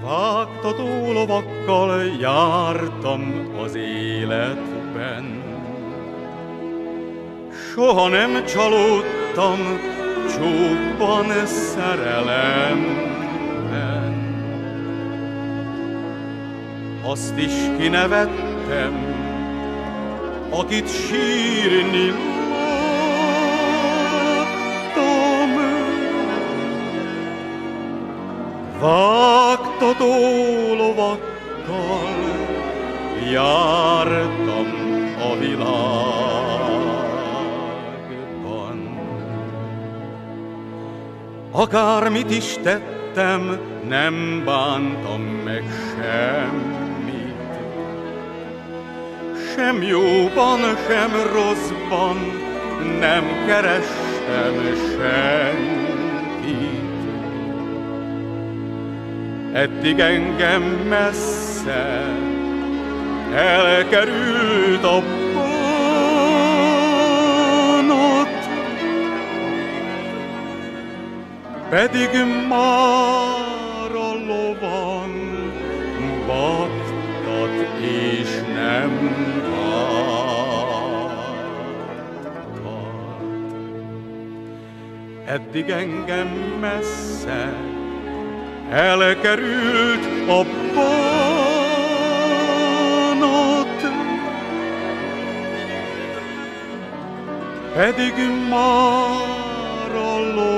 Vágtató lovakkal jártam az életben, soha nem csalódtam csúkban szerelemben. Azt is kinevettem, akit sírni láttam. Vágtató lovakkal jártam a világban. Akármit is tettem, nem bántam meg semmit. Sem jóban, sem rosszban nem kerestem senkit. Eddig engem messze elkerült a bánat, pedig már a lovan baktat és nem vártat. Eddig engem messze elkerült a bánat, pedig már a